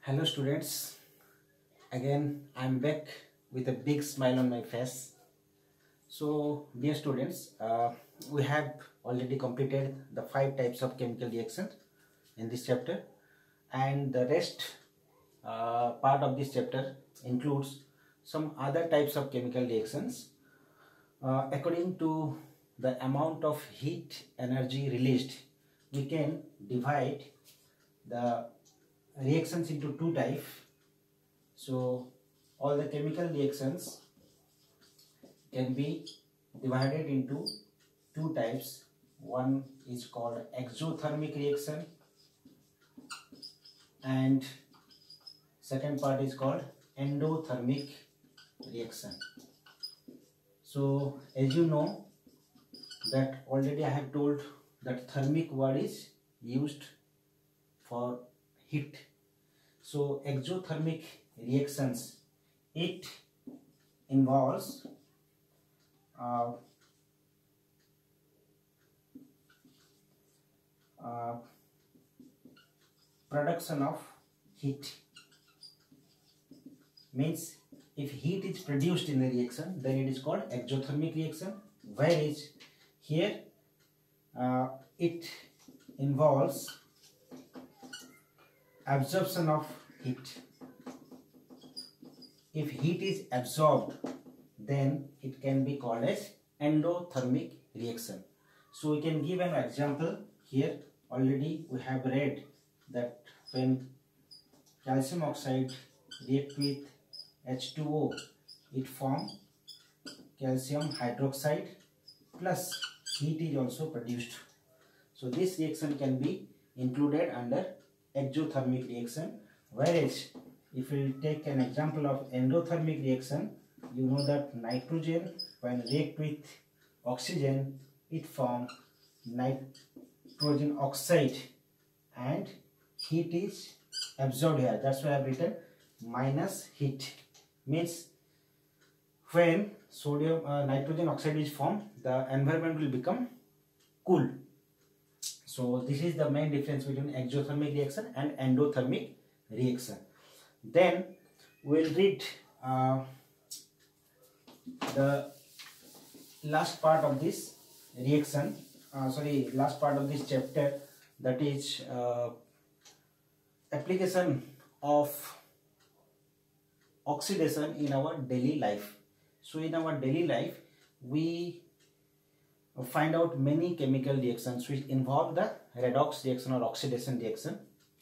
Hello students, again I'm back with a big smile on my face. So dear students, we have already completed the 5 types of chemical reactions in this chapter, and the rest part of this chapter includes some other types of chemical reactions. According to the amount of heat energy released, we can divide the reactions into two types. So all the chemical reactions can be divided into two types. One is called exothermic reaction and second part is called endothermic reaction. So as you know that already I have told that thermic word is used for heat. So exothermic reactions, it involves production of heat. Means if heat is produced in the reaction, then it is called exothermic reaction, whereas here it involves absorption of heat. If heat is absorbed, then it can be called as endothermic reaction. So we can give an example here. Already we have read that when calcium oxide react with H2O, it forms calcium hydroxide plus heat is also produced. So this reaction can be included under exothermic reaction, whereas if we take an example of endothermic reaction, you know that nitrogen when react with oxygen, it forms nitrogen oxide and heat is absorbed here. That's why I have written minus heat. Means when nitrogen oxide is formed, the environment will become cool. So this is the main difference between exothermic reaction and endothermic reaction. Then we will read the last part of this reaction, last part of this chapter, that is application of oxidation in our daily life. So in our daily life, we find out many chemical reactions which involve the redox reaction or oxidation reaction.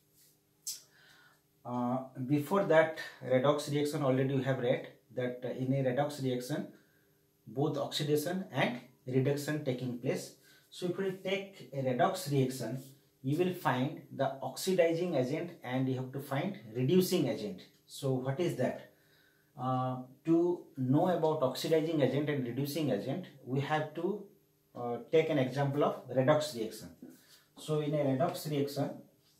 Before that redox reaction, already we have read that in a redox reaction both oxidation and reduction taking place. So if we take a redox reaction, you will find the oxidizing agent and you have to find reducing agent. So what is that? To know about oxidizing agent and reducing agent, we have to take an example of redox reaction. So in a redox reaction,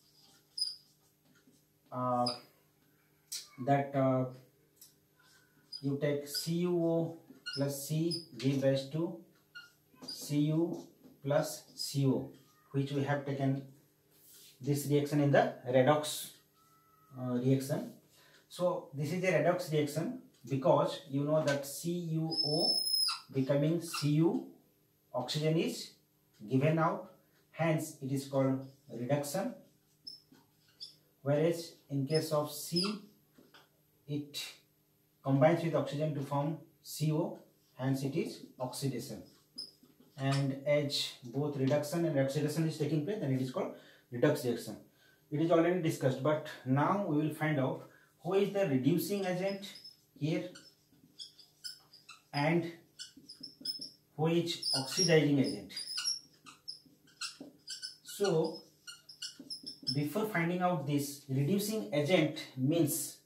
you take CuO plus C give rise to Cu plus Co, which we have taken this reaction in the redox reaction. So this is a redox reaction because you know that CuO becoming Cu, oxygen is given out, hence it is called reduction. Whereas in case of C, it combines with oxygen to form CO, hence it is oxidation. And as both reduction and oxidation is taking place, then it is called redox reaction. It is already discussed, but now we will find out who is the reducing agent here and who is oxidizing agent. So before finding out this, reducing agent means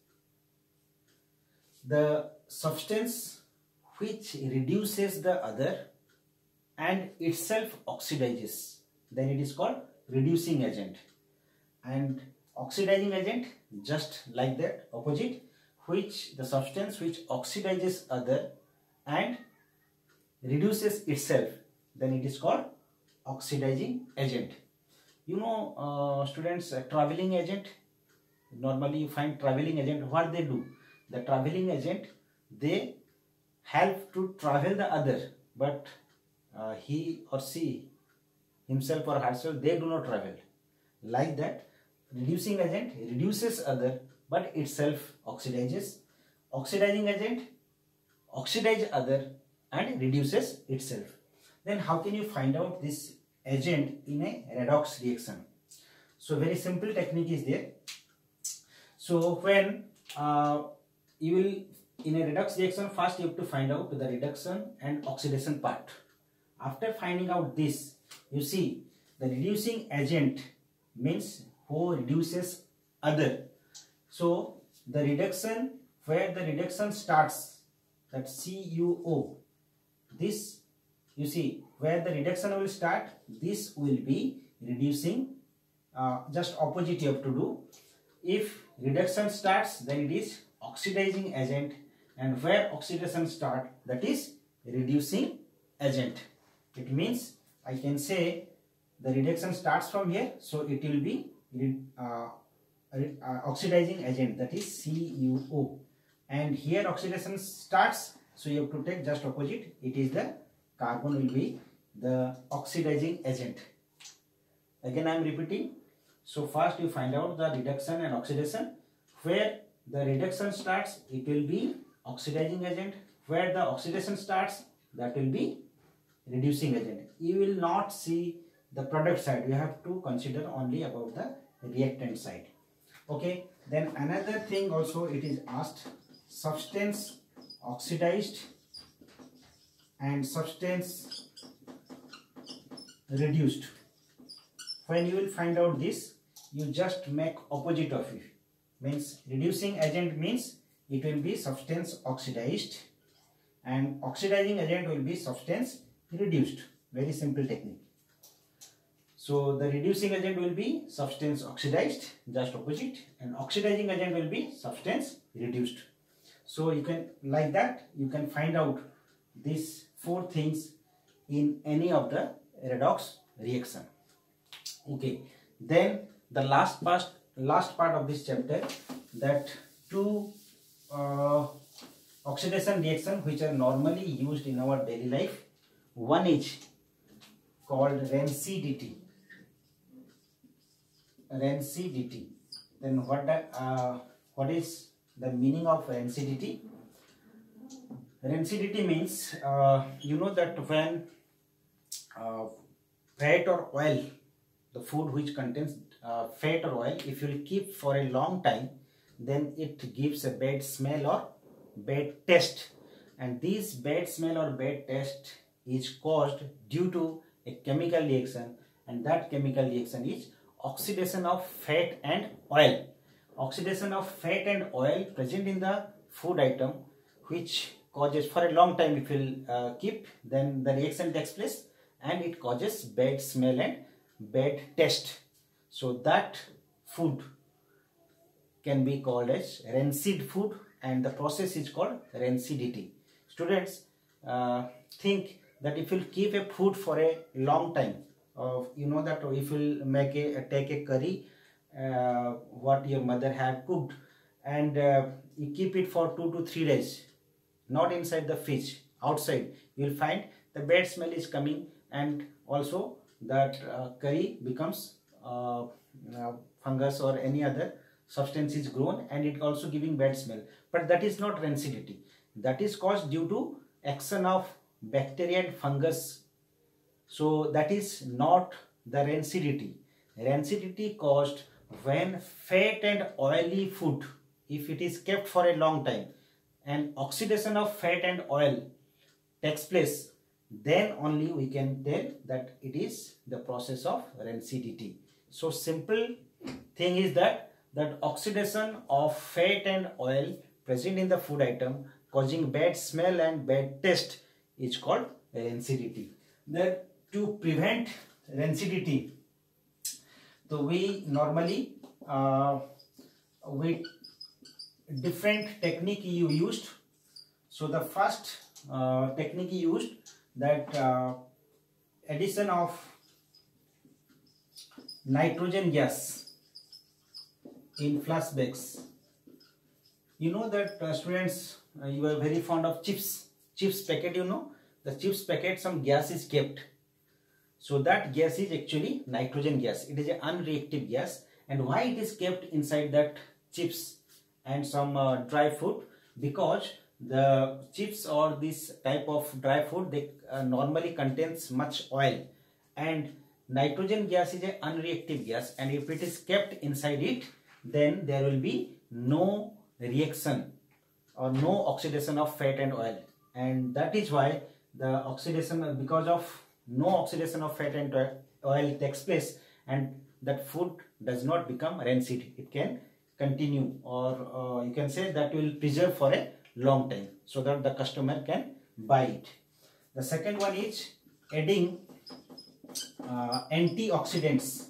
the substance which reduces the other and itself oxidizes, then it is called reducing agent. And oxidizing agent, just like that, opposite, which the substance which oxidizes other and reduces itself, then it is called oxidizing agent. You know, students, traveling agent, normally you find traveling agent, what they do? The traveling agent, they help to travel the other, but he or she, himself or herself, they do not travel. Like that, reducing agent reduces other but itself oxidizes. Oxidizing agent oxidize other and reduces itself. Then how can you find out this agent in a redox reaction? So very simple technique is there. So when you will, in a redox reaction, first you have to find out the reduction and oxidation part. After finding out this, you see the reducing agent means who reduces other. So the reduction, where the reduction starts, that CuO, this, you see where the reduction will start, this will be reducing, just opposite you have to do. If reduction starts, then it is oxidizing agent, and where oxidation start, that is reducing agent. It means I can say the reduction starts from here, so it will be oxidizing agent, that is CuO, and here oxidation starts, so you have to take just opposite, it is the carbon will be the oxidizing agent. Again I am repeating. So first you find out the reduction and oxidation. Where the reduction starts, it will be oxidizing agent. Where the oxidation starts, that will be reducing agent. You will not see the product side. You have to consider only about the reactant side. Okay. Then another thing also it is asked, substance oxidized and substance reduced. When you will find out this, you just make opposite of it. Means reducing agent means it will be substance oxidized and oxidizing agent will be substance reduced. Very simple technique. So the reducing agent will be substance oxidized, just opposite, and oxidizing agent will be substance reduced. So you can, like that, you can find out these four things in any of the redox reaction. Okay, then the last part of this chapter, that two oxidation reaction which are normally used in our daily life. One is called rancidity. Rancidity. Then what is the meaning of rancidity? Rancidity means you know that when fat or oil, the food which contains fat or oil, if you will keep for a long time, then it gives a bad smell or bad taste, and this bad smell or bad taste is caused due to a chemical reaction, and that chemical reaction is oxidation of fat and oil. Oxidation of fat and oil present in the food item, which causes for a long time, if you will keep, then the reaction takes place and it causes bad smell and bad taste. So that food can be called as rancid food, and the process is called rancidity. Students, think that if you keep a food for a long time, you know that if you take a curry what your mother have cooked, and you keep it for 2 to 3 days, not inside the fridge, outside, you will find the bad smell is coming, and also that curry becomes fungus or any other substance is grown, and it also giving bad smell. But that is not rancidity. That is caused due to action of bacteria and fungus. So that is not the rancidity. Rancidity caused when fat and oily food, if it is kept for a long time and oxidation of fat and oil takes place, then only we can tell that it is the process of rancidity. So simple thing is that oxidation of fat and oil present in the food item causing bad smell and bad taste is called rancidity. Then to prevent rancidity, so we normally with different technique you used. So the first technique used, that addition of nitrogen gas in flashbacks. You know that students, you are very fond of chips packet, you know, the chips packet, some gas is kept. So that gas is actually nitrogen gas. It is an unreactive gas. And why it is kept inside that chips and some dry food? Because the chips or this type of dry food, they normally contains much oil, and nitrogen gas is an unreactive gas, and if it is kept inside it, then there will be no reaction or no oxidation of fat and oil. And that is why the oxidation, because of no oxidation of fat and oil takes place, and that food does not become rancid. It can continue, or you can say that will preserve for a long time, so that the customer can buy it. The second one is adding antioxidants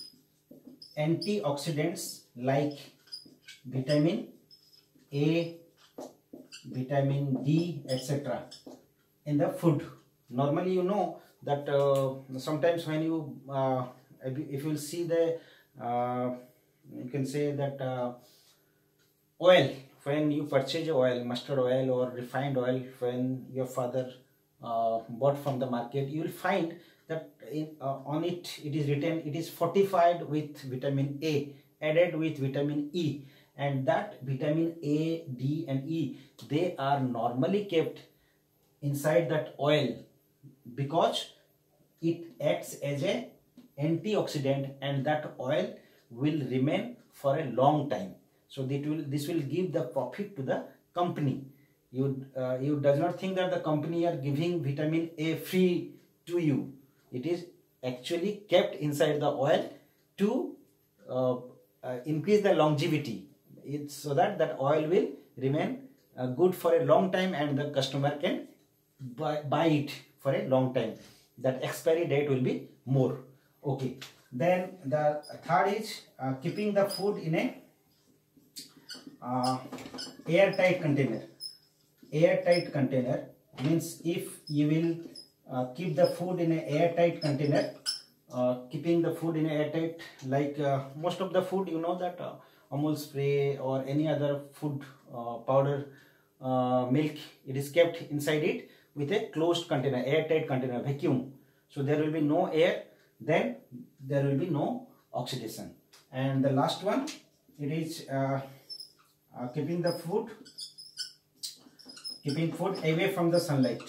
like vitamin A, vitamin D, etc. in the food. Normally, you know that sometimes when you if you see the you can say that oil, when you purchase oil, mustard oil or refined oil, when your father bought from the market, you will find that on it is written it is fortified with vitamin A, added with vitamin E, and that vitamin A, D and E, they are normally kept inside that oil because it acts as a antioxidant, and that oil will remain for a long time. So this will give the profit to the company. You does not think that the company are giving vitamin A free to you. It is actually kept inside the oil to increase the longevity. It's so that that oil will remain good for a long time, and the customer can buy it for a long time. That expiry date will be more. Okay. Then the third is keeping the food in a airtight container. Airtight container means if you will keep the food in a airtight container, keeping the food in a airtight, like most of the food, you know that Amul spray or any other food powder, milk, it is kept inside it with a closed container, airtight container, vacuum. So there will be no air, then there will be no oxidation. And the last one, it is keeping food away from the sunlight.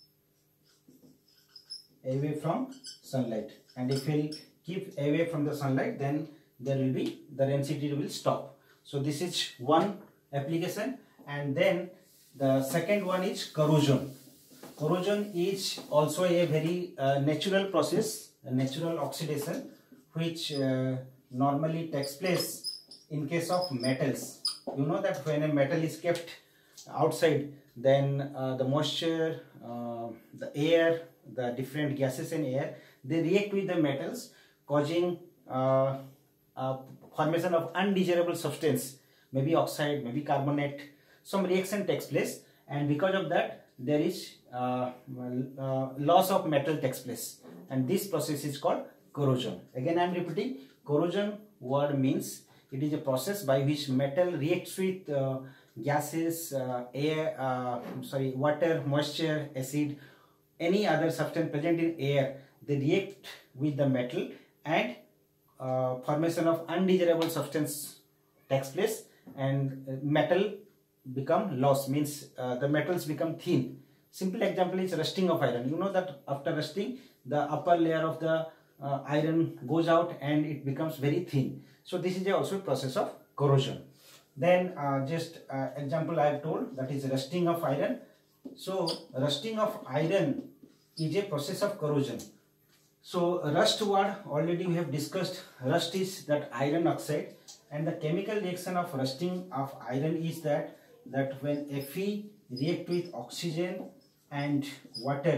Away from sunlight. And if we keep away from the sunlight, then there will be, the rancidity will stop. So this is one application. And then the second one is corrosion. Corrosion is also a very natural process, a natural oxidation, which normally takes place in case of metals. You know that when a metal is kept outside, then the moisture, the air, the different gases in air, they react with the metals, causing formation of undesirable substance, maybe oxide, maybe carbonate. Some reaction takes place, and because of that there is loss of metal takes place, and this process is called corrosion. Again I am repeating, corrosion word means it is a process by which metal reacts with gases, air, water, moisture, acid, any other substance present in air. They react with the metal, and formation of undesirable substance takes place, and metal become lost, means the metals become thin. Simple example is rusting of iron. You know that after rusting, the upper layer of the iron goes out and it becomes very thin. So this is also a process of corrosion. Then just example I have told, that is rusting of iron. So rusting of iron is a process of corrosion. So rust word already we have discussed. Rust is that iron oxide, and the chemical reaction of rusting of iron is that when Fe react with oxygen and water,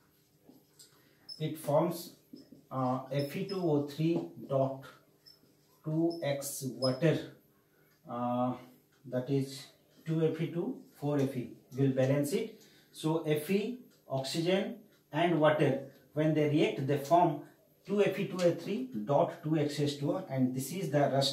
it forms Fe2O3 dot 2x water, that is 2Fe2 4Fe will balance it. So Fe, oxygen and water, when they react, they form 2Fe2O3 dot 2H2O, and this is the rust.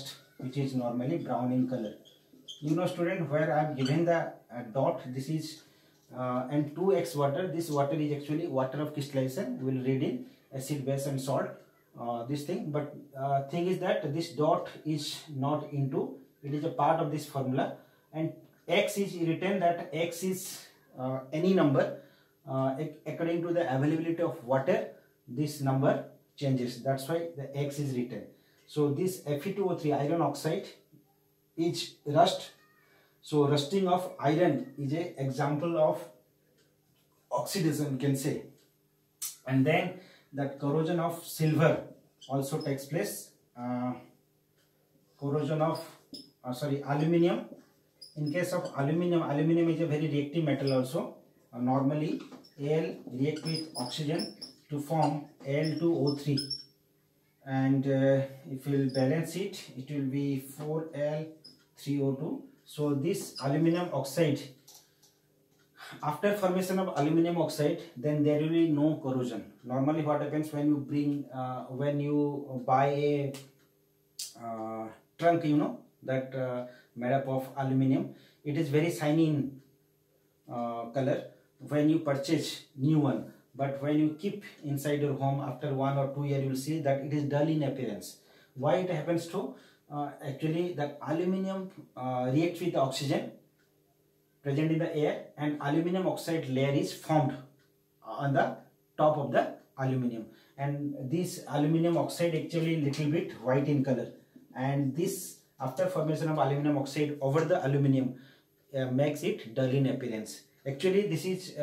which is normally brown in color. You know student, where I have given the dot, this is and 2x water. This water is actually water of crystallization. We will read in acid, base and salt, this thing. But thing is that this dot is not into, it is a part of this formula, and x is written that x is any number according to the availability of water. This number changes, that's why the x is written. So this Fe2O3 iron oxide is rust. So rusting of iron is an example of oxidation, you can say. And then that corrosion of silver also takes place. Corrosion of aluminium. In case of aluminium, aluminium is a very reactive metal also. Normally Al react with oxygen to form Al2O3, and if we will balance it, it will be 4Al3O2. So this aluminium oxide, after formation of aluminium oxide, then there will be no corrosion. Normally what happens when you bring when you buy a trunk, you know, that made up of aluminium, it is very shiny in color when you purchase new one, but when you keep inside your home after 1 or 2 years, you will see that it is dull in appearance. Why it happens to? Actually that aluminium reacts with the oxygen present in the air, and aluminium oxide layer is formed on the top of the aluminium, and this aluminium oxide actually little bit white in color, and this after formation of aluminium oxide over the aluminium makes it dull in appearance. Actually this is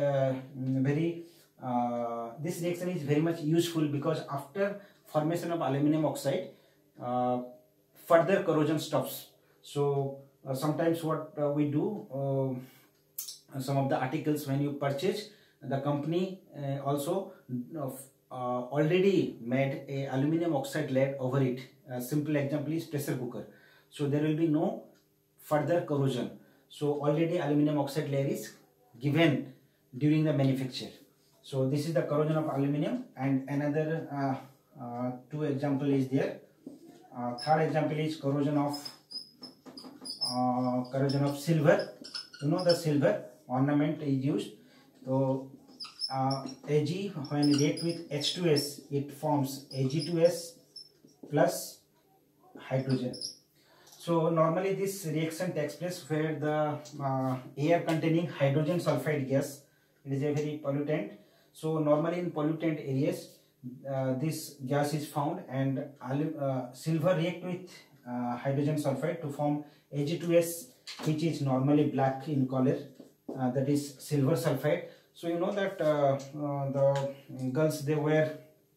this reaction is very much useful, because after formation of aluminium oxide further corrosion stops. So sometimes what we do, some of the articles when you purchase, the company also already made a aluminium oxide layer over it. A simple example is pressure cooker. So there will be no further corrosion. So already aluminium oxide layer is given during the manufacture. So this is the corrosion of aluminium, and another 2 example is there. Third example is corrosion of silver. You know, the silver ornament is used. So Ag, when react with H2S, it forms Ag2S plus hydrogen. So normally this reaction takes place where the air containing hydrogen sulfide gas, it is a very pollutant. So normally in pollutant areas this gas is found, and silver react with hydrogen sulfide to form Ag2S, which is normally black in color, that is silver sulfide. So you know that the girls, they wear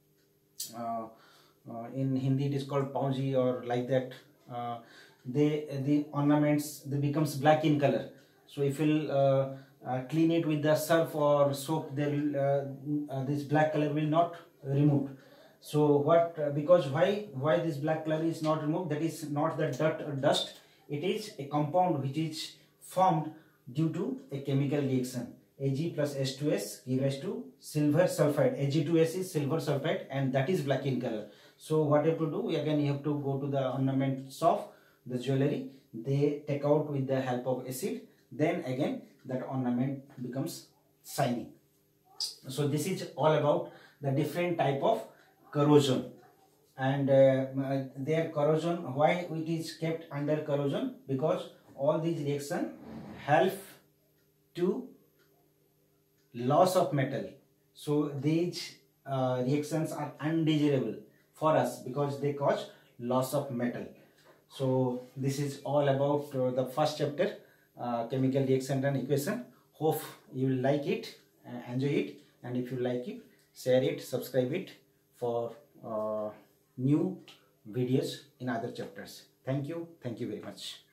in Hindi it is called pauji or like that, the ornaments, they becomes black in color. So if you'll clean it with the surf or soap, there will this black color will not removed. So what, because why this black color is not removed? That is not the dirt or dust, it is a compound which is formed due to a chemical reaction. Ag plus H2S give rise to silver sulfide. Ag2S is silver sulfide, and that is black in color. So what you have to do, again you have to go to the ornament shop, the jewelry, they take out with the help of acid, then again that ornament becomes shiny. So this is all about the different type of corrosion, and their corrosion, why it is kept under corrosion, because all these reactions help to loss of metal. So these reactions are undesirable for us because they cause loss of metal. So this is all about the first chapter, chemical reaction and equation. Hope you will like it, enjoy it, and if you like it, share it, subscribe it for new videos in other chapters. Thank you very much.